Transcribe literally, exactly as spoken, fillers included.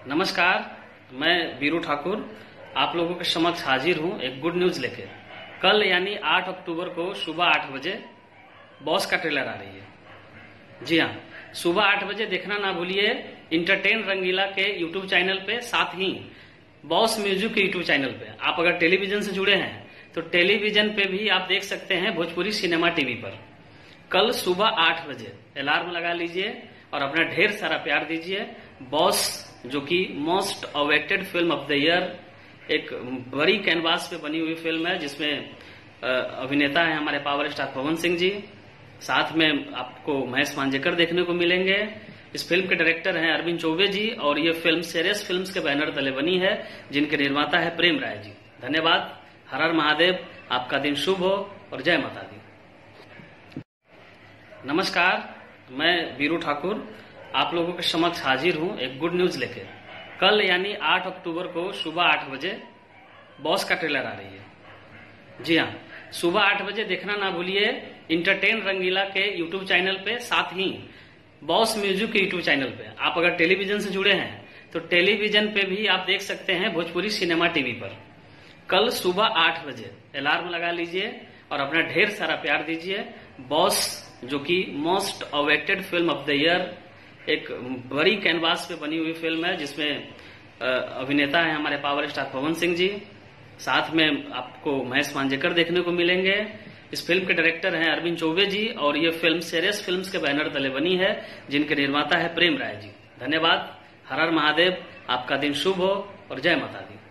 नमस्कार, मैं वीरू ठाकुर आप लोगों के समक्ष हाजिर हूं एक गुड न्यूज लेकर। कल यानी आठ अक्टूबर को सुबह आठ बजे बॉस का ट्रेलर आ रही है। जी हाँ, सुबह आठ बजे देखना ना भूलिए इंटरटेन रंगीला के यूट्यूब चैनल पे, साथ ही बॉस म्यूजिक के यूट्यूब चैनल पे। आप अगर टेलीविजन से जुड़े हैं तो टेलीविजन पे भी आप देख सकते हैं भोजपुरी सिनेमा टीवी पर। कल सुबह आठ बजे अलार्म लगा लीजिए और अपना ढेर सारा प्यार दीजिए। बॉस जो कि most awaited film of the year, एक बड़ी कैनवास पे बनी हुई फिल्म है जिसमें अभिनेता है हमारे पावर स्टार पवन सिंह जी, साथ में आपको महेश मांजरेकर देखने को मिलेंगे। इस फिल्म के डायरेक्टर हैं अरविंद चौबे जी और ये फिल्म सेरेस फिल्म्स के बैनर तले बनी है, जिनके निर्माता है प्रेम राय जी। धन्यवाद। हर हर महादेव। आपका दिन शुभ हो और जय माता दी। नमस्कार, मैं वीरू ठाकुर आप लोगों के समक्ष हाजिर हूं एक गुड न्यूज लेकर। कल यानी आठ अक्टूबर को सुबह आठ बजे बॉस का ट्रेलर आ रही है। जी हाँ, सुबह आठ बजे देखना ना भूलिए इंटरटेन रंगीला के यूट्यूब चैनल पे, साथ ही बॉस म्यूजिक के यूट्यूब चैनल पे। आप अगर टेलीविजन से जुड़े हैं तो टेलीविजन पे भी आप देख सकते हैं भोजपुरी सिनेमा टीवी पर। कल सुबह आठ बजे अलार्म लगा लीजिए और अपना ढेर सारा प्यार दीजिए। बॉस जो कि most awaited film of the year, एक बड़ी कैनवास पे बनी हुई फिल्म है जिसमें अभिनेता है हमारे पावर स्टार पवन सिंह जी, साथ में आपको महेश मांजरेकर देखने को मिलेंगे। इस फिल्म के डायरेक्टर हैं अरविंद चौबे जी और ये फिल्म सेरेस फिल्म्स के बैनर तले बनी है, जिनके निर्माता है प्रेम राय जी। धन्यवाद। हर हर महादेव। आपका दिन शुभ हो और जय माता दी।